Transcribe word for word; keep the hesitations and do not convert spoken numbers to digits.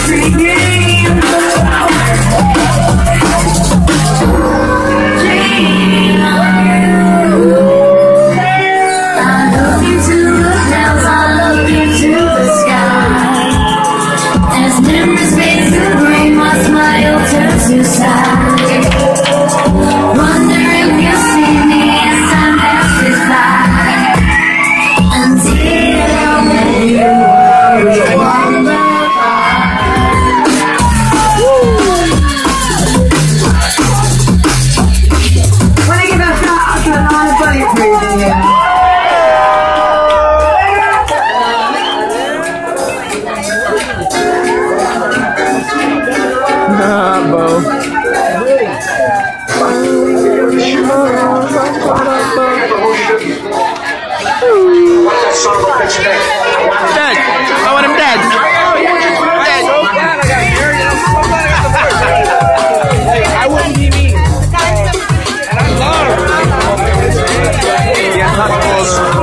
Dead. I want him dead. Dead. So glad I got married. I'm so glad I got divorced. I wouldn't be me. And I love her. Yeah, not close.